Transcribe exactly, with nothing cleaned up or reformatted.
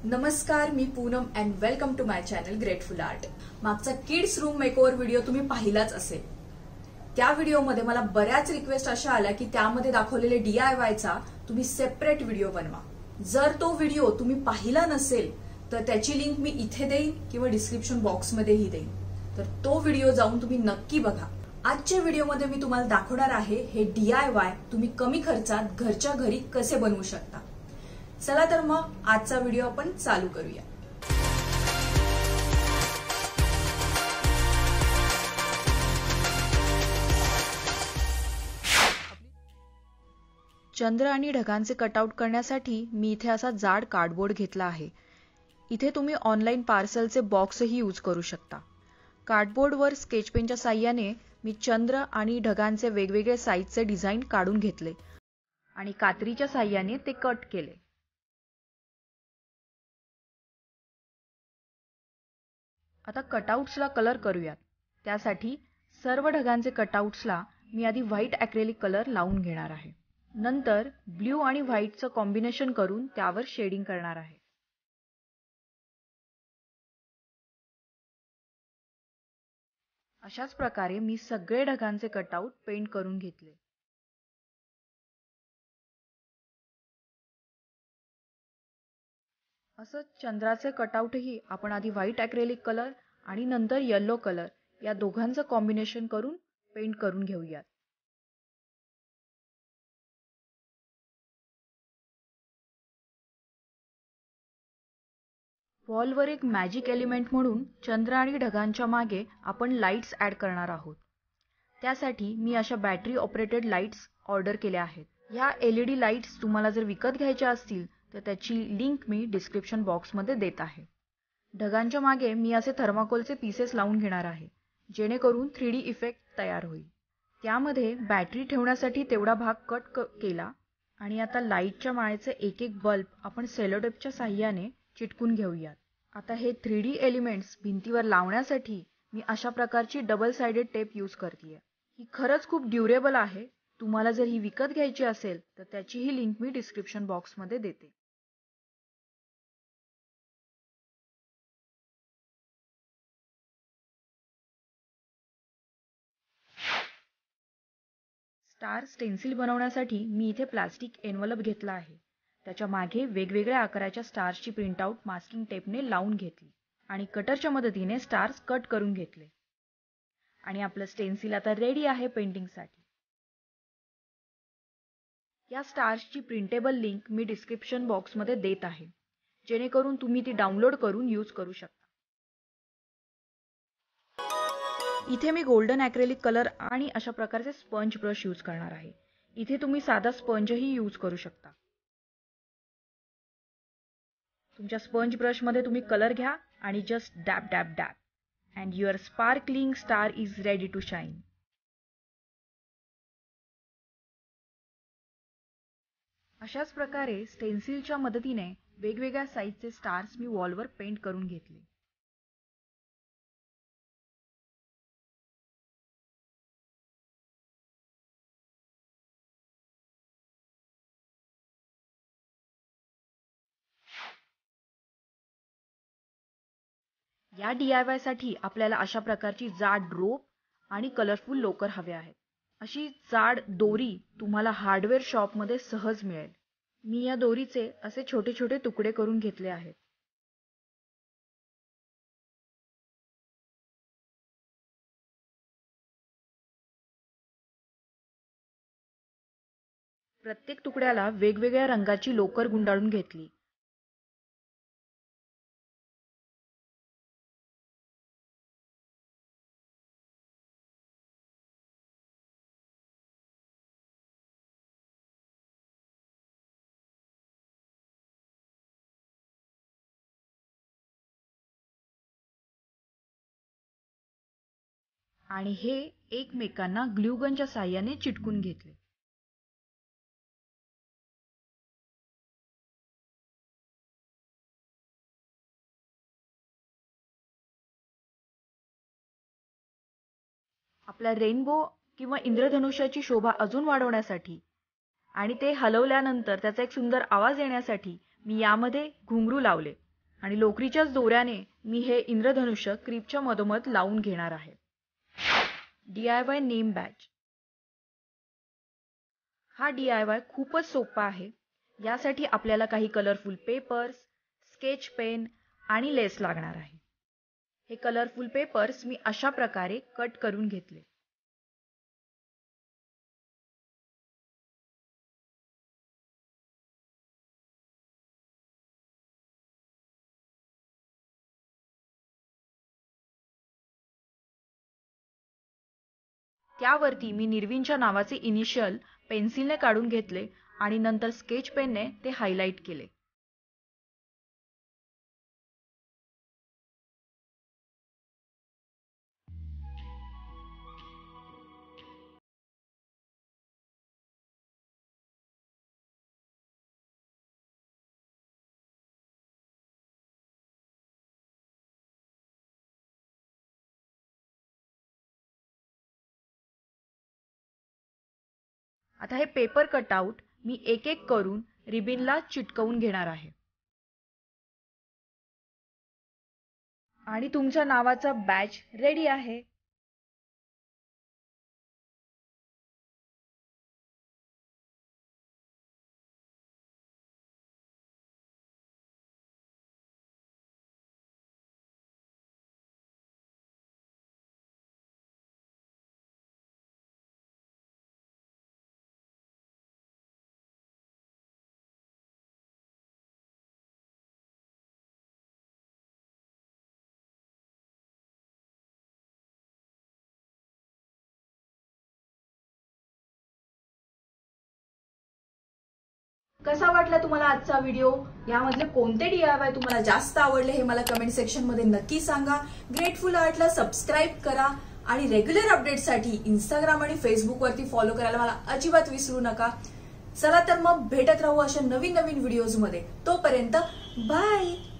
नमस्कार, मी Poonam and welcome to my channel grateful art. मागचा किड्स रूम मेकओव्हर व्हिडिओ तुम्ही पाहिलाच असेल। त्या व्हिडिओमध्ये मला बऱ्याच रिक्वेस्ट अशा आल्या की त्यामध्ये दाखवलेले डीआयवायचा तुम्ही सेपरेट व्हिडिओ बनवा। जर तो व्हिडिओ तुम्ही पाहिला नसेल तर त्याची लिंक मी इथे देईन किंवा डिस्क्रिप्शन बॉक्समध्येही देईन, तर तो व्हिडिओ जाऊन तुम्ही नक्की बघा। आजच्या व्हिडिओमध्ये मी तुम्हाला दाखवणार आहे हे डीआयवाय तुम्ही कमी खर्चात घरच्या घरी कसे बनवू शकता। चला तर मग आजचा व्हिडिओ आपण चालू करूया। चंद्र आणि ढगांचे कटआउट करण्यासाठी मी इथे असा जाड कार्डबोर्ड घेतला आहे। इथे तुम्ही ऑनलाइन पार्सलचे बॉक्सही यूज करू शकता। कार्डबोर्डवर स्केच पेनच्या साहाय्याने मी चंद्र आणि ढगांचे वेगवेगळे साइजचे डिझाइन काढून घेतले आणि कात्रीच्या साहाय्याने ते कट केले। आता कटआउट्सला कलर करूयात। त्यासाठी सर्व ढगांचे कटआउट्सला मी आधी व्हाईट ॲक्रेलिक कलर लावून घेणार आहे। नंतर ब्ल्यू आणि व्हाईटचं कॉम्बिनेशन करून त्यावर शेडिंग करणार आहे। अशाच प्रकारे मी सगळे ढगांचे कटआउट पेंट करून घेतले। असं चंद्राचे कटआउटही आपण आधी व्हाईट ॲक्रेलिक कलर आणि नंतर येलो कलर या दोघांचं कॉम्बिनेशन करून पेंट करून घेऊयात। वॉलवर एक मॅजिक एलिमेंट म्हणून चंद्र आणि ढगांच्या मागे आपण लाईट्स ॲड करणार आहोत। त्यासाठी मी अशा बॅटरी ऑपरेटेड लाईट्स ऑर्डर केल्या आहेत। ह्या एलईडी लाईट्स तुम्हाला जर विकत घ्यायच्या असतील तर त्याची लिंक मी डिस्क्रिप्शन बॉक्समध्ये देत आहे। ढगांच्या मागे मी असे थर्माकोलचे पीसेस लावून घेणार आहे, जेणेकरून थ्री डी इफेक्ट तयार होईल। त्यामध्ये बॅटरी ठेवण्यासाठी तेवढा भाग कट केला आणि आता लाईटच्या माळेचे एक एक बल्ब आपण सेलोटेपच्या साहाय्याने चिटकून घेऊयात। आता हे थ्री डी एलिमेंट्स भिंतीवर लावण्यासाठी मी अशा प्रकारची डबल साइडेड टेप यूज करतेय। ही खरंच खूप ड्युरेबल आहे। तुम्हाला जर ही विकत घ्यायची असेल तर त्याचीही लिंक मी डिस्क्रिप्शन बॉक्समध्ये देते। स्टार स्टेन्सिल बनवण्यासाठी मी इथे प्लास्टिक एन्व्हलप घेतला आहे। त्याच्या मागे वेगवेगळ्या आकाराच्या स्टार्सची प्रिंटआउट मास्किंग टेपने लावून घेतली आणि कटरच्या मदतीने स्टार्स कट करून घेतले आणि आपलं स्टेन्सिल आता रेडी आहे पेंटिंगसाठी। या स्टार्सची प्रिंटेबल लिंक मी डिस्क्रिप्शन बॉक्समध्ये देत आहे, जेणेकरून तुम्ही ती डाउनलोड करून यूज करू शकता। इथे मी गोल्डन ॲक्रेलिक कलर आणि अशा प्रकारचे स्पंज ब्रश यूज करणार आहे। इथे तुम्ही साधा स्पंजही यूज करू शकता। तुमच्या स्पंज ब्रशमध्ये तुम्ही कलर घ्या आणि just dab dab dab and your sparkling star is ready to shine. अशाच प्रकारे स्टेन्सिलच्या मदतीने वेगवेगळ्या साइजचे स्टार्स मी वॉलवर पेंट करून घेतले। या डीआयवाय साठी आपल्याला अशा प्रकारची जाड रोप आणि कलरफुल लोकर हवे आहेत। अशी जाड दोरी तुम्हाला हार्डवेअर शॉपमध्ये सहज मिळेल। मी या दोरीचे असे छोटे छोटे तुकडे करून घेतले आहेत। प्रत्येक तुकड्याला वेगवेगळ्या रंगाची लोकर गुंडाळून घेतली। आणि हे एकमेकांना ग्लूगनच्या साहाय्याने चिटकून घेतले। आपल्या रेनबो किंवा इंद्रधनुष्याची शोभा अजून वाढवण्यासाठी आणि ते हलवल्यानंतर त्याचा एक सुंदर आवाज येण्यासाठी मी यामध्ये घुंगरू लावले। आणि लोकरीच्याच दोऱ्याने मी हे इंद्रधनुष्य क्रीपच्या मधोमध लावून घेणार आहे. D I Y name batch. हा डी आय वाय खूपच सोपा आहे. यासाठी आपल्याला काही कलरफुल पेपर्स, स्केच पेन आणि लेस लागणार आहे. हे कलरफुल पेपर्स मी अशा प्रकारे कट करून घेतले. त्यावरती मी निर्विनच्या नावाचे इनिशियल पेन्सिलने काढून घेतले आणि नंतर स्केच पेनने ते हायलाइट केले. आता हे पेपर कटआउट मी एक एक करून रिबिनला चिटकवून घेणार आहे. आणि तुमच्या नावाचा बॅच रेडी आहे. कसा वाटला तुम्हाला आजचा व्हिडिओ? यामधले कोणते डी आय वाय तुम्हाला जास्त आवडले हे मला कमेंट सेक्शन मध्ये नक्की सांगा. ग्रेटफुल आर्टला सबस्क्राईब करा आणि रेग्युलर अपडेटसाठी इंस्टाग्राम आणि फेसबुक वरती फॉलो करायला मला अजिबात विसरू नका. चला तर मग भेटत राहू अशा नवीन नवीन व्हिडिओज मध्ये. तोपर्यंत बाय.